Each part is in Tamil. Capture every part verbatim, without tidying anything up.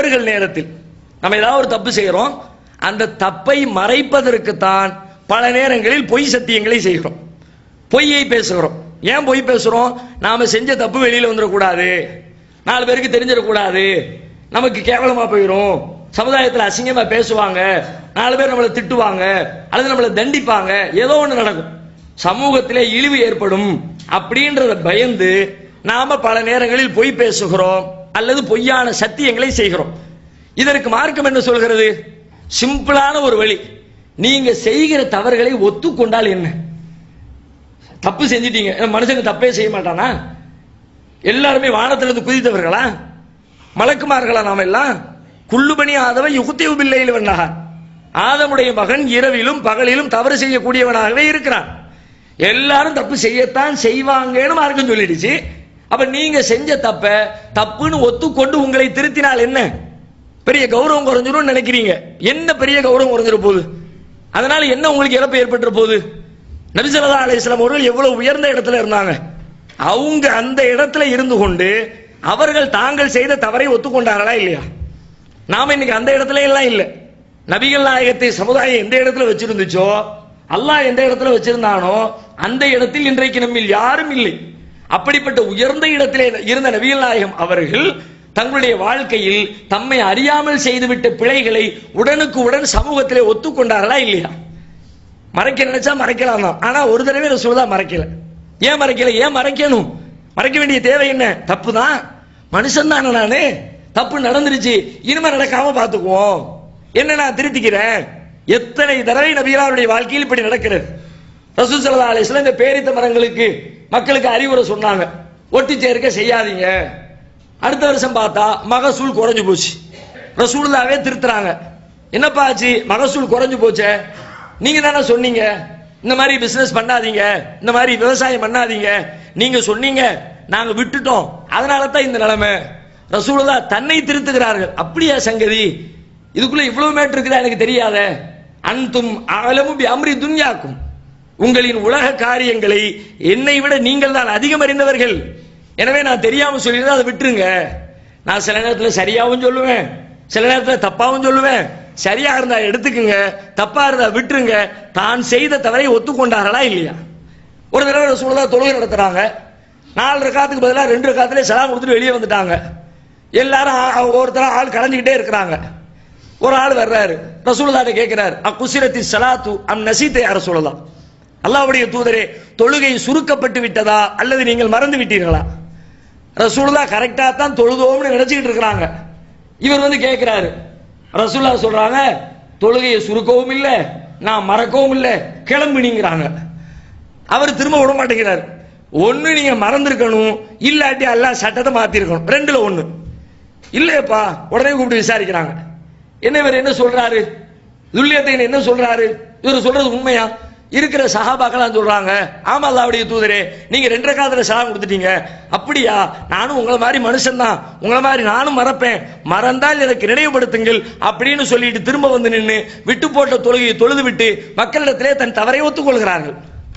நேரத்தில் நம்ம ஏதாவது ஒரு தப்பு செய்கிறோம், அந்த தப்பை மறைப்பதற்குத்தான் பல நேரங்களில் பொய் சத்தியங்களை செய்கிறோம், பொய்யை பேசுகிறோம். ஏன் பொய் பேசுறோம்? நாம செஞ்ச தப்பு வெளியில வந்துடக்கூடாது, நாலு பேருக்கு தெரிஞ்சிடக்கூடாது, நமக்கு கேவலமா போயிடும், சமுதாயத்தில் அசிங்கமா பேசுவாங்க, நாலு பேர் நம்மளை திட்டுவாங்க அல்லது நம்மளை தண்டிப்பாங்க, ஏதோ ஒன்று நடக்கும், சமூகத்திலே இழிவு ஏற்படும் அப்படின்றத பயந்து நாம பல நேரங்களில் பொய் பேசுகிறோம் அல்லது பொய்யான சத்தியங்களை செய்கிறோம். இதற்கு மார்க்கம் என்ன சொல்கிறது? சிம்பிளான ஒரு வழி, நீங்க செய்கிற தவறுகளை ஒத்துக்கொண்டால் என்ன? தப்பு செஞ்சிட்டீங்க, மனுஷங்க தப்பே செய்ய மாட்டானா? எல்லாருமே வானத்திலிருந்து குதித்தவர்களா? மலக்குமார்களா? நாம எல்லாம் குள்ளுபணி ஆதவன் யுகுத்தேவு பிள்ளையில் வந்தார். ஆதமுடைய மகன் இரவிலும் பகலிலும் தவறு செய்யக்கூடியவனாகவே இருக்கிறான். எல்லாரும் தப்பு செய்யத்தான் செய்வாங்கன்னு மார்க்கம் சொல்லிடுச்சு. அப்ப நீங்க செஞ்ச தப்ப தப்புன்னு ஒத்துக்கொண்டு உங்களை திருத்தினால் என்ன பெரிய கௌரவம் குறைஞ்சிரும் நினைக்கிறீங்க? என்ன பெரிய கௌரவம் குறைஞ்சிட போகுது? அதனால என்ன உங்களுக்கு இழப்பு ஏற்பட்டுற போகுது? நபி ஸல்லல்லாஹு அலைஹி வஸல்லம் அவர்கள் எவ்வளவு உயர்ந்த இடத்துல இருந்தாங்க. அவங்க அந்த இடத்துல இருந்து கொண்டு அவர்கள் தாங்கள் செய்த தவறை ஒத்துக்கொண்டார்களா இல்லையா? நாம இன்னைக்கு அந்த இடத்துல எல்லாம் இல்லை. நபிகள் நாயகத்தை சமுதாயம் எந்த இடத்துல வச்சிருந்துச்சோ, அல்லாஹ் எந்த இடத்துல வச்சிருந்தானோ அந்த இடத்தில் இன்றைக்கு நம்மில் யாரும் இல்லை. அப்படிப்பட்ட உயர்ந்த இடத்திலே இருந்த நபிகள் நாயகம் அவர்கள் தங்களுடைய வாழ்க்கையில் தம்மை அறியாமல் செய்துவிட்ட பிழைகளை உடனுக்கு உடன் சமூகத்திலே ஒத்துக்கொண்டார்களா இல்லையா? மறைக்க நினைச்சா மறைக்கலாம் தான், ஆனா ஒரு தடவை ரசூலுல்லாஹ் மறைக்கல. ஏன் மறைக்கல? ஏன் மறைக்கணும்? மறைக்க வேண்டிய தேவை என்ன? தப்பு தான், மனுஷன் தானே நானு, தப்பு நடந்துருச்சு, இனிமே நடக்காம பார்த்துக்குவோம், என்ன நான் திருத்திக்கிறேன். எத்தனை தடவை நபிகளாருடைய வாழ்க்கையில் இப்படி நடக்கிறது. ரசூல் ஸல்லல்லாஹு அலைஹி வஸல்லம் இந்த பேரித்த மரங்களுக்கு மக்களுக்கு அறிவுரை சொன்னாங்க, ஒட்டி சேர்க்க செய்யாதீங்க. அடுத்த வருஷம் பார்த்தா மகசூல் குறைஞ்சு போச்சு. ரசூலுல்லாஹ்வே திருத்துறாங்க, என்னப்பா ஆச்சு? மகசூல் குறைஞ்சு போச்சே, நீங்க தானே சொன்னீங்க இந்த மாதிரி பிசினஸ் பண்ணாதீங்க, இந்த மாதிரி விவசாயம் பண்ணாதீங்க, நீங்க சொன்னீங்க, நாங்க விட்டுட்டோம், அதனால தான் இந்த நிலைமை. ரசூலுல்லாஹ் தன்னை திருத்துகிறார்கள். அப்படியா சங்கதி? இதுக்குள்ள இவ்வளவு மேட் இருக்குதா எனக்கு தெரியாத. அன்தும் அலமு பி அம்ரி துன்யாக்கும், உங்களின் உலக காரியங்களை என்னை விட நீங்கள் தான் அதிகம் அறிந்தவர்கள். எனவே நான் தெரியாம சொல்லிடுறேன், அதை விட்டுருங்க. நான் சில நேரத்தில் சரியாவும் சொல்லுவேன், சில நேரத்தில் தப்பாவும் சொல்லுவேன். சரியா இருந்தா எடுத்துக்குங்க, தப்பா இருந்தா விட்டுருங்க. தான் செய்த தவறை ஒத்துக்கொண்டார்களா இல்லையா? ஒரு தடவை ரசூலுல்லாஹ் தொழுகை நடத்துறாங்க, நாலு ரக்காத்துக்கு பதிலாக ரெண்டு ரக்காத்திலே சலாம் கொடுத்துட்டு வெளியே வந்துட்டாங்க. எல்லாரும் ஒருத்தர் ஆள் கலந்துக்கிட்டே இருக்கிறாங்க. ஒரு ஆள் வர்றாரு, ரசூலுல்லாஹ் கேட்கிறார், அக்குசிரத்தி ஸலாத்து அம் நஸீத யா ரசூலுல்லாஹ், அல்லாஹ்வுடைய தூதரே தொழுகை சுருக்கப்பட்டு விட்டதா அல்லது நீங்கள் மறந்து விட்டீர்களா? ரசூலுல்லாஹ் கரெக்டா தான் தொழுதோம்னு நினைச்சிட்டு இருக்கிறாங்க. இவர் வந்து கேட்கிறாரு, ரசூலுல்லாஹ் சொல்றாங்க, தொழுகையை சுருக்கவும் இல்லை, நான் மறக்கவும் இல்லை, கிளம்புனீங்கிறாங்க. அவர் திரும்ப விட மாட்டேங்கிறார். ஒன்னு நீங்க மறந்துருக்கணும், இல்லாட்டி அல்லாஹ் சட்டத்தை மாத்திருக்கணும், ரெண்டுல ஒண்ணு. இல்லையப்பா, உடனே கூப்பிட்டு விசாரிக்கிறாங்க. என்ன இவர் என்ன சொல்றாரு? துல்லியத்தை என்ன சொல்றாரு? இவர் சொல்றது உண்மையா? இருக்கிற சஹாபாக்கெல்லாம் சொல்றாங்க, ஆமா அல்லாஹ்வுடைய தூதரே, நீங்க ரெண்டு ரக்காத்துல சலாம் கொடுத்துட்டீங்க. அப்படியா? நானும் உங்களை மாதிரி மனுஷன் தான், உங்களை மாதிரி நானும் மறப்பேன், மறந்தால் எனக்கு நினைவுபடுத்துங்கள் அப்படின்னு சொல்லிட்டு திரும்ப வந்து நின்று விட்டு போட்ட தொழுகையை தொழுது விட்டு மக்களிடத்திலே தன் தவறை ஒத்துக்கொள்கிறார்கள்.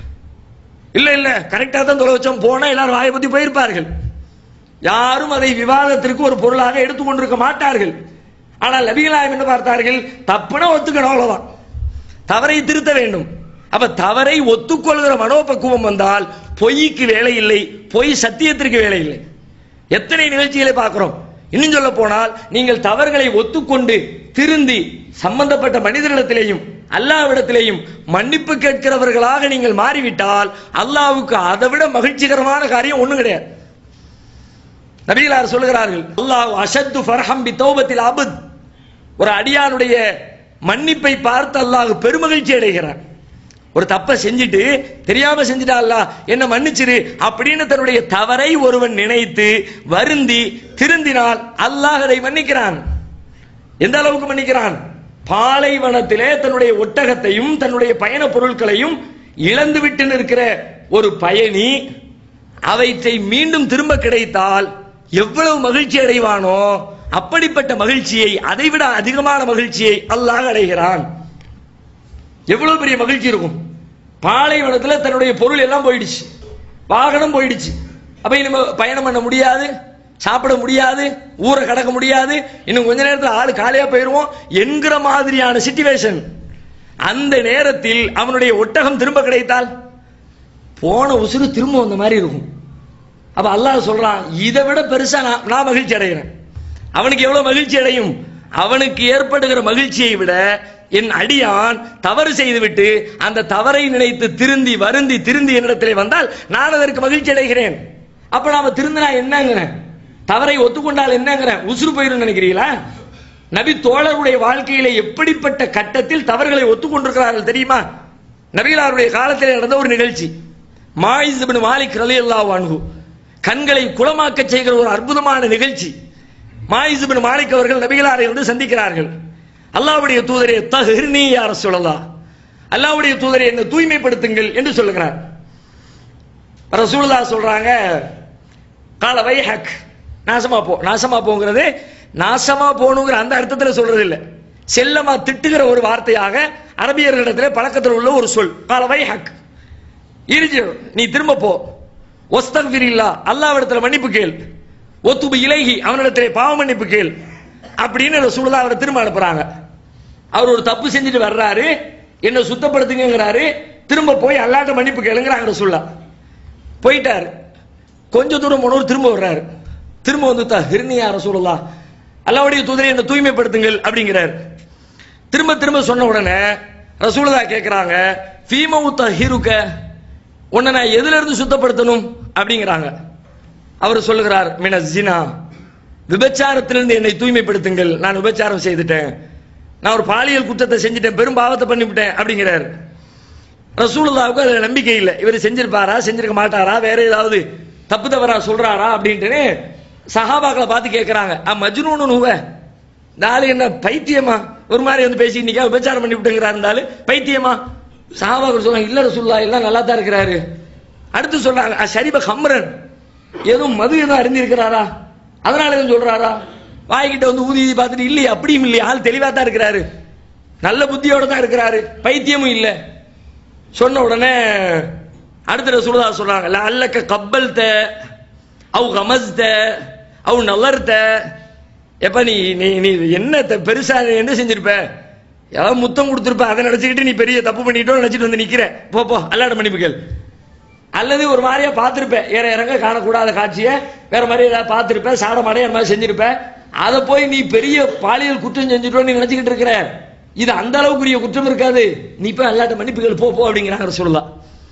இல்ல இல்ல கரெக்டா தான் தொலை வச்சோம், போனா எல்லாரும் வாயை பத்தி போயிருப்பார்கள். யாரும் அதை விவாதத்திற்கு ஒரு பொருளாக எடுத்துக்கொண்டிருக்க மாட்டார்கள். ஆனால் நபிகள் நாயகம் என்ன பார்த்தார்கள்? தப்புனா ஒத்துக்கணும், அவ்வளவுதான், தவறை திருத்த வேண்டும். அப்ப தவறை ஒத்துக்கொள்கிற மனோபக்குவம் வந்தால் பொய்க்கு வேலை இல்லை, பொய் சத்தியத்திற்கு வேலை இல்லை. எத்தனை நிகழ்ச்சிகளை பார்க்கிறோம். இன்னும் சொல்ல போனால் நீங்கள் தவறுகளை ஒத்துக்கொண்டு திருந்தி சம்பந்தப்பட்ட மனிதர்களிடத்திலேயும் அல்லாஹ்விடத்திலேயும் மன்னிப்பு கேட்கிறவர்களாக நீங்கள் மாறிவிட்டால் அல்லாஹ்வுக்கு அதை விட மகிழ்ச்சிகரமான காரியம் ஒண்ணும் கிடையாது. நபிகளார் சொல்கிறார்கள், அல்லாஹ் அஷத்து ஃபர்ஹம் பி தௌபத்தில் அபத், ஒரு அடியானுடைய மன்னிப்பை பார்த்து அல்லாஹ் பெருமகிழ்ச்சி அடைகிறான். ஒரு தப்பை செஞ்சுட்டு தெரியாம செஞ்சுட்டா அல்லாஹ் என்ன மன்னிச்சிரு அப்படின்னு தன்னுடைய தவறை ஒருவன் நினைத்து வருந்தி திருந்தினால் அல்லாஹ் அதை மன்னிக்கிறான். எந்த அளவுக்கு மன்னிக்கிறான்? பாலைவனத்திலே தன்னுடைய ஒட்டகத்தையும் தன்னுடைய பயண பொருட்களையும் இழந்து விட்டு நிற்கிற ஒரு பயணி அவற்றை மீண்டும் திரும்ப கிடைத்தால் எவ்வளவு மகிழ்ச்சி அடைவானோ அப்படிப்பட்ட மகிழ்ச்சியை, அதைவிட அதிகமான மகிழ்ச்சியை அல்லாஹ் அடைகிறான். எவ்வளவு பெரிய மகிழ்ச்சி இருக்கும். பாலைவனத்தில் தன்னுடைய பொருள் எல்லாம் போயிடுச்சு, வாகனம் போயிடுச்சு, அப்ப நம்ம பயணம் பண்ண முடியாது, சாப்பிட முடியாது, ஊரை கடக்க முடியாது, இன்னும் கொஞ்ச நேரத்தில் ஆளு காலியா போயிருவோம் என்கிற மாதிரியான சிச்சுவேஷன். அந்த நேரத்தில் அவனுடைய ஒட்டகம் திரும்ப கிடைத்தால் போன உசுறு திரும்ப வந்த மாதிரி இருக்கும். அப்ப அல்லாஹ் சொல்றான், இதை விட பெருசா நான் நான் மகிழ்ச்சி அடைகிறேன். அவனுக்கு எவ்வளவு மகிழ்ச்சி அடையும்? அவனுக்கு ஏற்படுகிற மகிழ்ச்சியை விட என் அடியான் தவறு செய்துவிட்டு அந்த தவறை நினைத்து திருந்தி வருந்தி திருந்தி என்னிடத்திலே வந்தால் நான் அதற்கு மகிழ்ச்சி அடைகிறேன். அப்ப நாம திருந்தினா என்னங்கிறேன், தவறை ஒத்துக்கொண்டால் என்னங்கிறேன், உசுறு போயிரும் நினைக்கிறீங்களா? நபி தோழருடைய வாழ்க்கையில எப்படிப்பட்ட கட்டத்தில் தவறுகளை ஒத்துக்கொண்டிருக்கிறார்கள் தெரியுமா? நபிகளாருடைய காலத்தில் நடந்த ஒரு நிகழ்ச்சி, மாயிஸ் இப்னு மாலிக் ரலியல்லாஹு அன்ஹு கண்களை குளமாக்க செய்கிற ஒரு அற்புதமான நிகழ்ச்சி. மாயிஸ் இப்னு மாலிக் அவர்கள் நபிகளாரை வந்து சந்திக்கிறார்கள். அல்லாஹ்வுடைய தூதரே தஹ்ரினி யா ரசூலல்லாஹ், அல்லாஹ்வுடைய தூதரே என்னை தூய்மைப்படுத்துங்கள் என்று சொல்லுகிறார். ரசூலுல்லாஹ் சொல்றாங்க, கால வைஹக், நாசமா போ. நாசமா போங்கிறது நாசமா போனுங்கிற அந்த அர்த்தத்தில் சொல்றது இல்லை, செல்லமா திட்டுகிற ஒரு வார்த்தையாக அரபியர்களிடத்தில் பழக்கத்தில் உள்ள ஒரு சொல். கால வைஹக், இரிஜி, நீ திரும்ப போ. ஒஸ்தக்ஃபிரில்லா, அல்லாஹ்விடத்தில் மன்னிப்பு கேள். ஒத்துபு இலைஹி, அவனிடத்திலே பாவ மன்னிப்பு கேள் அப்படின்னு ரசூலுல்லாஹ் அவரை திரும்ப அனுப்புறாங்க. அவர் ஒரு தப்பு செஞ்சுட்டு வர்றாரு, என்ன சுத்தப்படுத்துங்கிறாரு, திரும்ப போய் அல்லாஹ்ட்ட மன்னிப்பு கேளுங்கிறாங்க ரசூலுல்லாஹ். போயிட்டாரு, கொஞ்ச தூரம் போனவர் திரும்ப வர்றாரு. திரும்ப வந்து தஹ்ரினியா ரசூலுல்லாஹ், அல்லாஹ்வுடைய தூதரே என்ன தூய்மைப்படுத்துங்கள் அப்படிங்கிறார். திரும்ப திரும்ப சொன்ன உடனே ரசூலுல்லாஹ் கேட்கிறாங்க, ஃபீமவு தஹிருக, உன்னை நான் எதுல இருந்து சுத்தப்படுத்தணும் அப்படிங்கிறாங்க. அவர் சொல்லுகிறார், மின ஜினா, விபச்சாரத்திலிருந்து என்னை தூய்மைப்படுத்துங்கள், நான் விபச்சாரம் செய்துட்டேன், நான் ஒரு பாலியல் குற்றத்தை செஞ்சுட்டேன், பெரும் பாவத்தை பண்ணிவிட்டேன் அப்படிங்கிறார். ரசூலுல்லாஹ்வுக்கு அதுல நம்பிக்கை இல்லை, இவர் செஞ்சிருப்பாரா செஞ்சிருக்க மாட்டாரா, வேற ஏதாவது தப்பு தவறா சொல்றாரா அப்படின்ட்டு சஹாபாக்களை பார்த்து கேட்கிறாங்க, மஜ்னூன் ஹுவ, இந்த ஆளு என்ன பைத்தியமா, ஒரு மாதிரி வந்து பேசி நிக்க விபச்சாரம் பண்ணி விட்டுங்கிறாரு, இருந்தாலும் பைத்தியமா? சஹாபாக்கள் சொல்றாங்க, இல்ல ரசூலுல்லாஹ் எல்லாம் நல்லா தான் இருக்கிறாரு. அடுத்து சொல்றாங்க, ஷரிப ஹம்ரன், ஏதோ மது எதுவும் அறிந்திருக்கிறாரா, அதனால எதுவும் சொல்றாரா? வாய்கிட்ட வந்து ஊதி பார்த்துட்டு இல்லையே, அப்படியும் இல்லையா, ஆள் தெளிவா தான் இருக்கிறாரு, நல்ல புத்தியோட தான் இருக்கிறாரு, பைத்தியமும் இல்லை. சொன்ன உடனே அடுத்த ரசூலுல்லாஹ் சொல்றாங்க, லஅல்லக கப்பல்த அவ் கமஸ்த அவ் நலர்த, எப்ப நீ நீ நீ என்ன பெருசா என்ன செஞ்சிருப்ப, ஏதாவது முத்தம் கொடுத்திருப்ப, அதை நினைச்சுக்கிட்டு நீ பெரிய தப்பு பண்ணிட்டோம் நினைச்சிட்டு வந்து நிக்கிற, போ போ அல்லாஹ்ட்ட மன்னிப்பு கேள். அல்லது ஒரு மாதிரியா பார்த்திருப்ப, ஏற இறங்க காணக்கூடாத காட்சியை வேற மாதிரி ஏதாவது பார்த்திருப்ப, சாட மாடைய மாதிரி செஞ்சிருப்ப, அதை போய் நீ பெரிய பாலியல் குற்றம் செஞ்சுட்டோம் நீ நினைச்சுக்கிட்டு இருக்கிற, இது அந்த அளவுக்குரிய குற்றம் இருக்காது, நீ போய் அல்லாஹ்ட்ட மன்னிப்பு கேள் போ போ அப்படிங்கிறாங்க ரசூலுல்லாஹ்.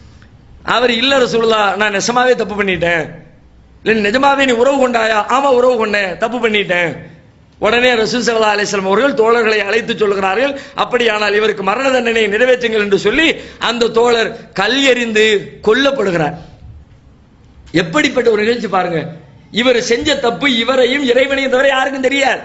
அவர் இல்ல ரசூலுல்லாஹ், நான் நெசமாவே தப்பு பண்ணிட்டேன். இல்லை நிஜமாவே நீ உறவு கொண்டாயா? ஆமா உறவு கொண்டேன், தப்பு பண்ணிட்டேன். உடனே ரசூல் ஸல்லல்லாஹு அலைஹி வஸல்லம் அவர்கள் தோழர்களை அழைத்து சொல்லுகிறார்கள், அப்படியானால் இவருக்கு மரண தண்டனை நிறைவேற்றுங்கள் என்று சொல்லி அந்த தோழர் கல் எறிந்து கொல்லப்படுகிறார். எப்படிப்பட்ட ஒரு நிகழ்ச்சி பாருங்க. இவர் செஞ்ச தப்பு இவரையும் இறைவனையும் தவிர யாருக்கும் தெரியாது,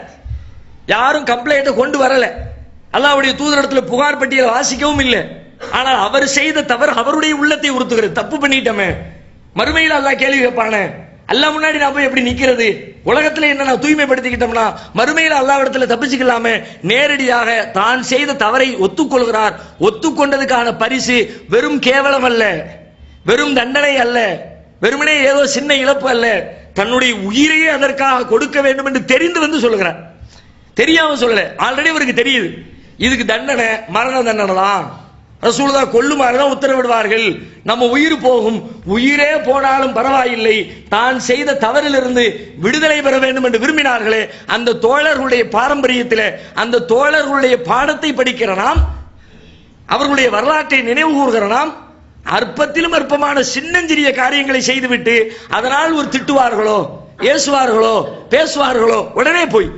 யாரும் கம்ப்ளைண்ட்டை கொண்டு வரல, அல்லாஹ்வுடைய தூதரிடத்தில் புகார் பட்டியலை வாசிக்கவும் இல்லை. ஆனால் அவர் செய்த தவறு அவருடைய உள்ளத்தை உறுத்துகிறது, தப்பு பண்ணிட்டோமே, மறுமையில் அல்லாஹ் கேள்வி கேட்பானே, அல்லாஹ் முன்னாடி நான் போய் எப்படி நிக்கிறது, உலகத்துல என்ன நான் தூய்மைப்படுத்திக்கிட்டோம்னா மறுமையில் அல்லாஹ்விடத்துல தப்பிச்சுக்கலாமே. நேரடியாக தான் செய்த தவறை ஒத்துக்கொள்கிறார். ஒத்துக்கொண்டதுக்கான பரிசு வெறும் கேவலம் அல்ல, வெறும் தண்டனை அல்ல, வெறுமனே ஏதோ சின்ன இழப்பு அல்ல, தன்னுடைய உயிரையே அதற்காக கொடுக்க வேண்டும் என்று தெரிந்து வந்து சொல்லுகிறார். தெரியாம சொல்லல, ஆல்ரெடி அவருக்கு தெரியுது இதுக்கு தண்டனை மரண தண்டனை தான், ரசூலுல்லாஹ் கொல்லுமாறு தான் உத்தரவிடுவார்கள், நம்ம உயிர் போகும், உயிரே போனாலும் பரவாயில்லை, தான் செய்த தவறிலிருந்து விடுதலை பெற வேண்டும் என்று விரும்பினார்களே, அந்த தோழர்களுடைய பாரம்பரியத்தில் அந்த தோழர்களுடைய பாடத்தை படிக்கிற நாம், அவர்களுடைய வரலாற்றை நினைவு கூறுகிற நாம், அற்பத்திலும் அற்பமான சின்னஞ்சிறிய காரியங்களை செய்துவிட்டு அதனால் ஒரு திட்டுவார்களோ ஏசுவார்களோ பேசுவார்களோ உடனே போய்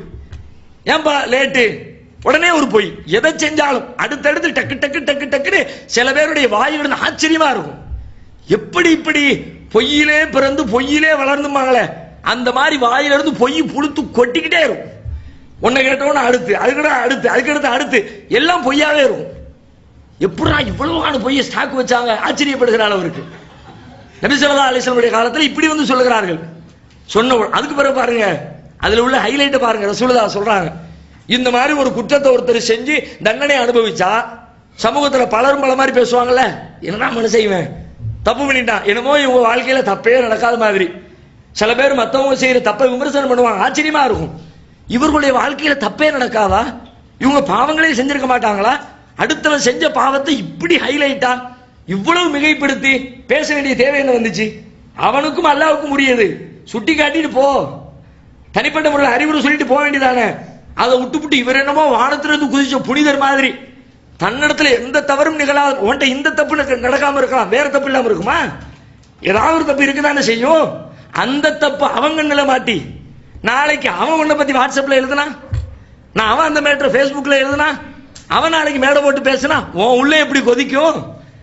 ஏன்பா லேட்டு, உடனே ஒரு பொய், எதை செஞ்சாலும் அடுத்தடுத்து டக்கு டக்கு டக்கு டக்குன்னு சில பேருடைய வாயிலிருந்து ஆச்சரியமா இருக்கும், எப்படி இப்படி பொய்யிலே பிறந்து பொய்யிலே வளர்ந்துமாங்களே, அந்த மாதிரி வாயிலிருந்து பொய் புழுத்து கொட்டிக்கிட்டே இருக்கும். ஒன்னை கேட்டவன அடுத்து அதுக்கிட்ட அடுத்து அதுக்கடுத்து அடுத்து எல்லாம் பொய்யாவே இருக்கும். எப்படா இவ்வளவான பொய்யை ஸ்டாக் வச்சாங்க, ஆச்சரியப்படுகிறாள் அவருக்கு. நபி ஸல்லல்லாஹு அலைஹி வஸல்லம் காலத்தில் இப்படி வந்து சொல்லுகிறார்கள். சொன்ன அதுக்கு பிறகு பாருங்க, அதுல உள்ள ஹைலைட் பாருங்க. ரசூலுல்லாஹ் சொல்றாங்க, இந்த மாதிரி ஒரு குற்றத்தை ஒருத்தர் செஞ்சு தண்டனை அனுபவிச்சா சமூகத்துல பலரும் பல மாதிரி பேசுவாங்கல்ல, என்னடா மனு செய்வேன், தப்பு பண்ணிட்டான், என்னமோ இவங்க வாழ்க்கையில தப்பே நடக்காத மாதிரி, சில பேர் மத்தவங்க செய்யற தப்பை விமர்சனம் பண்ணுவாங்க, ஆச்சரியமா இருக்கும். இவர்களுடைய வாழ்க்கையில தப்பே நடக்காதா? இவங்க பாவங்களே செஞ்சிருக்க மாட்டாங்களா? அடுத்தவன் செஞ்ச பாவத்தை இப்படி ஹைலைட்டா இவ்வளவு மிகைப்படுத்தி பேச வேண்டிய தேவை என்ன வந்துச்சு? அவனுக்கும் அல்லாவுக்கும் முடியாது, சுட்டி காட்டிட்டு போ, தனிப்பட்ட முறையில் அறிவுரை சொல்லிட்டு போக வேண்டியதானே. அதை விட்டுப்புட்டு இவர் என்னமோ வானத்திலிருந்து குதிச்ச புனிதர் மாதிரி தன்னிடத்துல எந்த தவறும் நிகழாது, உன்ட்ட இந்த தப்பு நடக்காம இருக்கலாம், வேற தப்பு இல்லாம இருக்குமா? ஏதாவது ஒரு தப்பு இருக்குதானே செய்யும். அந்த தப்பு அவங்க நிலை மாட்டி நாளைக்கு அவன் உன்னை பத்தி வாட்ஸ்அப்ல எழுதுனா, நான் அவன் அந்த மேட்டர் ஃபேஸ்புக்ல எழுதுனா, அவன் நாளைக்கு மேடை போட்டு பேசினா உன் உள்ள எப்படி கொதிக்கும்?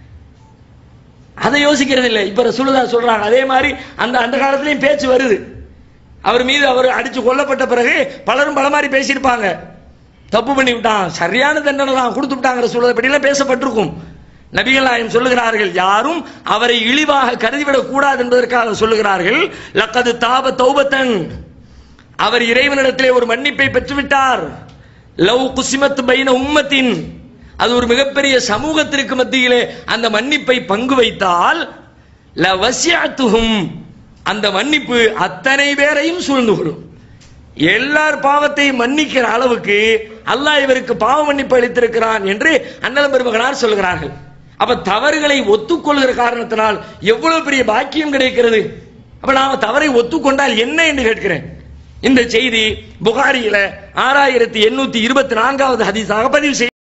அதை யோசிக்கிறது இல்லை. இப்ப ரசூலுல்லாஹ் சொல்றாங்க. அதே மாதிரி அந்த அந்த காலத்திலயும் பேச்சு வருது. அவர் மீது அவர் அடிச்சு கொல்லப்பட்ட பிறகு பலரும் பல மாதிரி பேசியிருப்பாங்க. தப்பு பண்ணி விட்டான், சரியான தண்டனை தான் கொடுத்து விட்டாங்க ரசூலுல்லாஹ், இப்படிலாம் பேசப்பட்டிருக்கும். நபிகள் நாயகம் சொல்லுகிறார்கள், யாரும் அவரை இழிவாக கருதிவிடக் கூடாது என்பதற்காக சொல்லுகிறார்கள், லக்கது தாப தௌபத்தன், அவர் இறைவனிடத்திலே ஒரு மன்னிப்பை பெற்றுவிட்டார். லவ் குசிமத் பைன உம்மத்தின், அது ஒரு மிகப்பெரிய சமூகத்திற்கு மத்தியிலே அந்த மன்னிப்பை பங்கு வைத்தால் லவசியத்துஹும், அந்த மன்னிப்பு அத்தனை பேரையும் சூழ்ந்து கொள்ளும். எல்லார் பாவத்தையும் மன்னிக்கிற அளவுக்கு அல்லாஹ் இவருக்கு பாவ மன்னிப்பு அளித்திருக்கிறான் என்று அண்ணலம் பெருமகனார் சொல்கிறார்கள். அப்ப தவறுகளை ஒத்துக்கொள்கிற காரணத்தினால் எவ்வளவு பெரிய பாக்கியம் கிடைக்கிறது. அப்ப நாம தவறை ஒத்துக்கொண்டால் என்ன என்று கேட்கிறேன். இந்த செய்தி புகாரியில ஆறாயிரத்தி எண்ணூத்தி இருபத்தி நான்காவது ஹதீஸாக பதிவு செய்ய